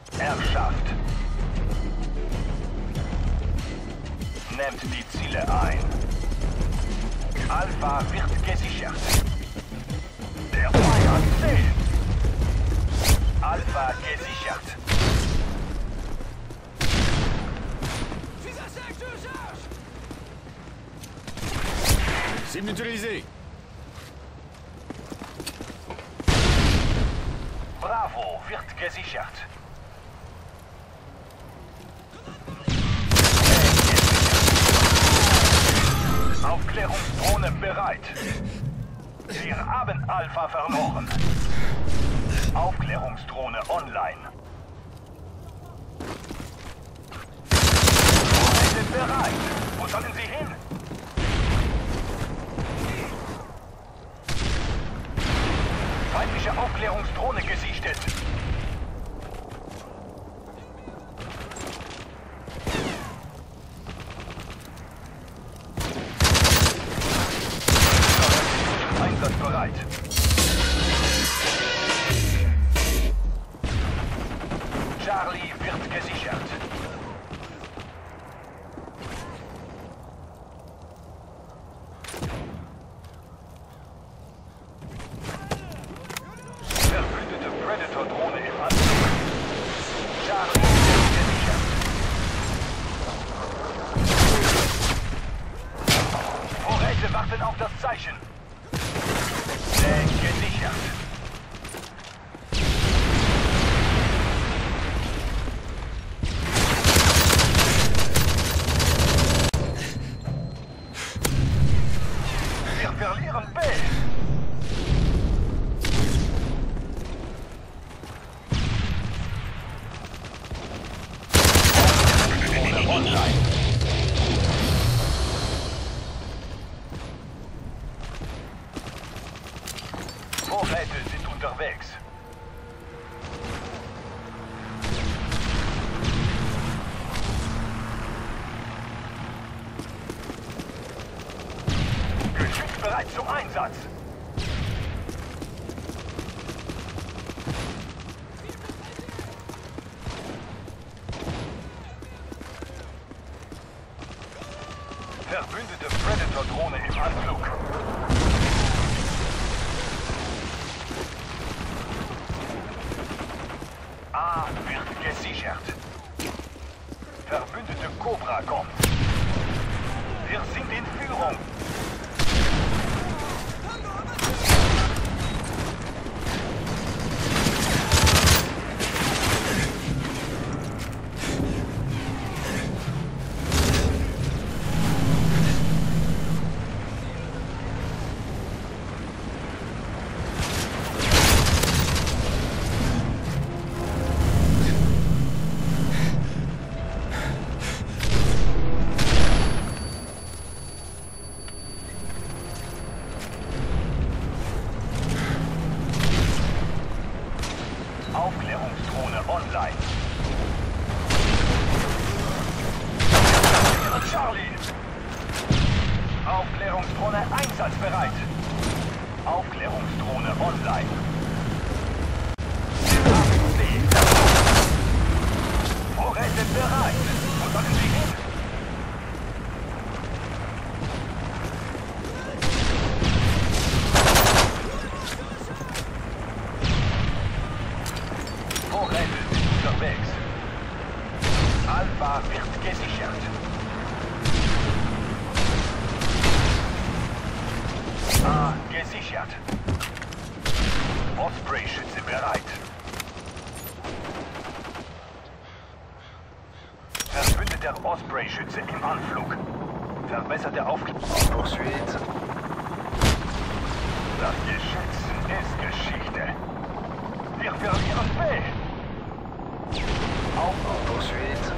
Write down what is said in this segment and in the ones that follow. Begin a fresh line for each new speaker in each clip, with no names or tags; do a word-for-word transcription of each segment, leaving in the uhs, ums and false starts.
Erschafft. Nehmt die Ziele ein. Alpha wird gesichert. Der Feind zählt. Alpha gesichert.
C'est mutualisé.
Bravo wird gesichert. Aufklärungsdrohne bereit. Wir haben Alpha verloren. Aufklärungsdrohne online. Wir sind bereit. Wo sollen Sie hin? Feindliche Aufklärungsdrohne gesichtet. Einsatzbereit. Charlie wird gesichert. Verbündete Predator-Drohne im Anflug. Charlie wird gesichert. Vorräte warten auf das Zeichen. Äh, gesichert. Wir verlieren B. Online. Vorräte sind unterwegs. Geschütz bereit zum Einsatz. Verbündete Predator-Drohne im Anflug. A wird gesichert. Verbündete Cobra kommt. Wir sind in Führung. Aufklärungsdrohne online. Charlie! Aufklärungsdrohne einsatzbereit. Aufklärungsdrohne online. Vorräte bereit. Wo sollen Sie hin? Vorräte sind unterwegs. Alpha wird gesichert. A gesichert. Osprey-Schütze bereit. Verbündeter Osprey-Schütze im Anflug. Verbesserte Aufklärung. Poursuite. Das Geschütz ist Geschichte. Wir verlieren B. Auf Poursuite.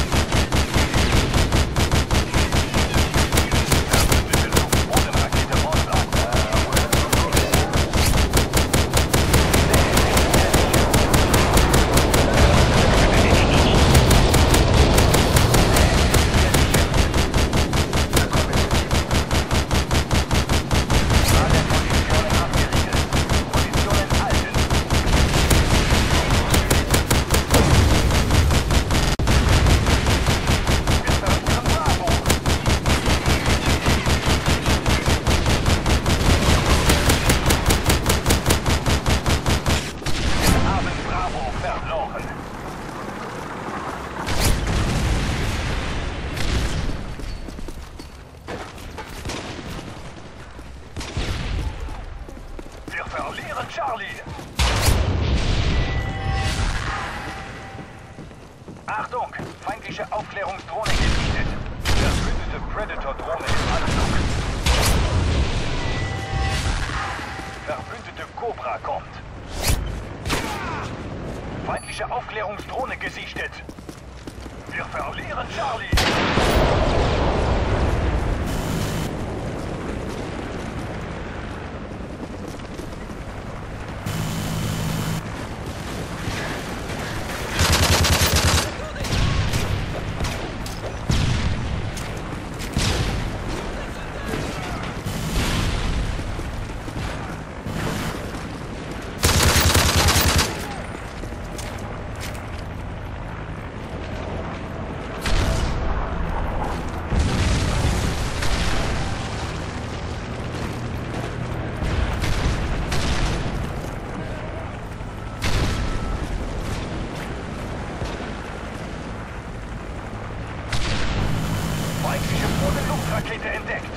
Rakete Charlie! Achtung! Feindliche Aufklärungsdrohne gesichtet. Verbündete Predator-Drohne im Anflug. Verbündete Cobra kommt. Feindliche Aufklärungsdrohne gesichtet. Wir verlieren Charlie! Rakete entdeckt.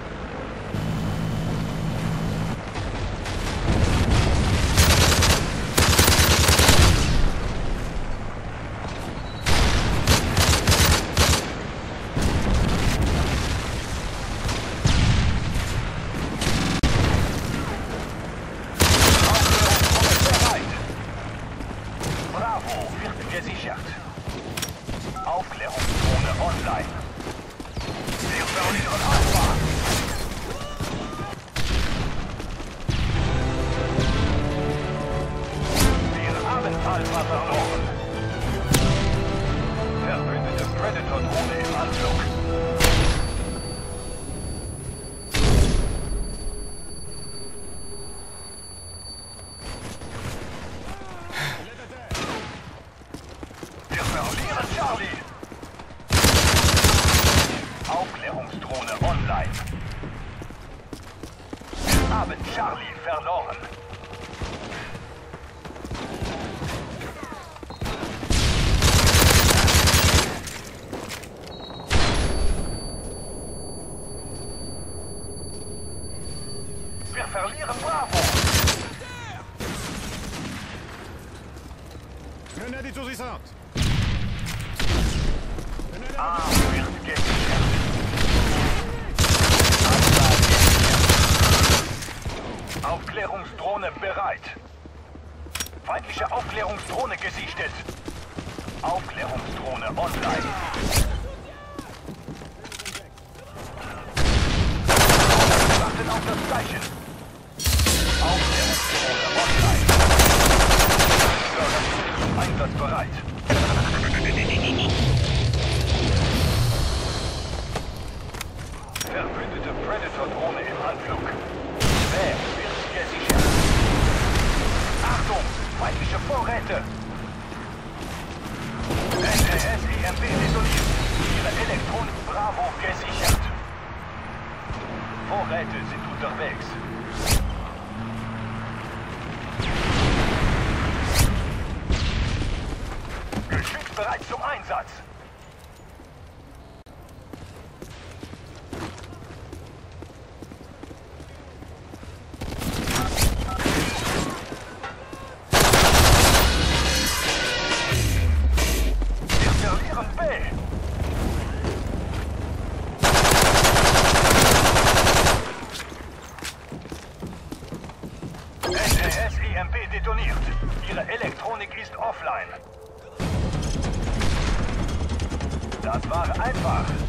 Bravo wird gesichert. Aufklärungsdrohne online. Wir verlieren Alpha. Wir haben Alpha verloren. Verbündete Predator-Drohne im Anflug. Wir verlieren Charlie. Aufklärungsdrohne online. Wir haben Charlie verloren. Wir verlieren Bravo.
Grenade étourdissante.
A wird gesichert. Aufklärungsdrohne bereit. Feindliche Aufklärungsdrohne gesichtet. Aufklärungsdrohne online. Wir warten auf das Zeichen. Aufklärungsdrohne online. Einsatzbereit. Verbündete Predator-Drohne im Anflug. Wer wird gesichert? Achtung! Feindliche Vorräte! N R S E M P detoniert. Ihre Elektronik Bravo gesichert. Vorräte sind unterwegs. Geschütz bereit zum Einsatz. N R S E M P detoniert. Ihre Elektronik ist offline. Das war einfach.